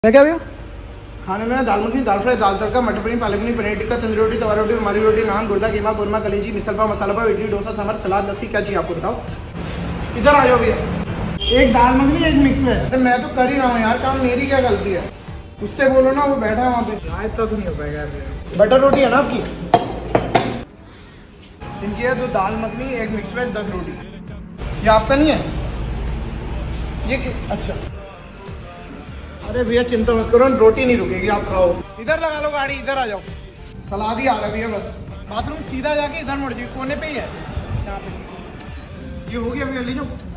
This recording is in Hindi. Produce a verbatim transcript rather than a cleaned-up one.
क्या क्या भैया? खाने में दाल मखनी, दाल फ्राई, दाल तड़का, मटर पनीर, पालक पनीर, पनीर टिक्का, तंदूरी रोटी, तवा रोटी, रुमाली रोटी, नान, गुर्दा, कीमा, कोरमा, कलेजी, मिसल पाव, मसाला पाव, इडली, डोसा, सांभर, सलाद, लस्सी, क्या चाहिए आपको बताओ। इधर आ जाओ भैया। एक दाल मखनी, एक मिक्स वेज। अरे मैं तो कर ही रहा हूँ यार काम, मेरी क्या गलती है? उससे बोलो ना, वो बैठा है वहाँ पे। हाँ इतना तो नहीं हो पाएगा यार। बटर रोटी है ना आपकी? इनकी है दो दाल मखनी, एक मिक्स वेज, दस रोटी। ये आपका नहीं है ये? अच्छा अरे भैया चिंता मत करो, रोटी नहीं रुकेगी, आप खाओ। इधर लगा लो गाड़ी, इधर आ जाओ। सलाद ही आ रहा है भैया बस। बाथरूम सीधा जाके इधर मुड़ जाइए, कोने पे ही है यहाँ पे। ये हो गया भैया, ले जाओ।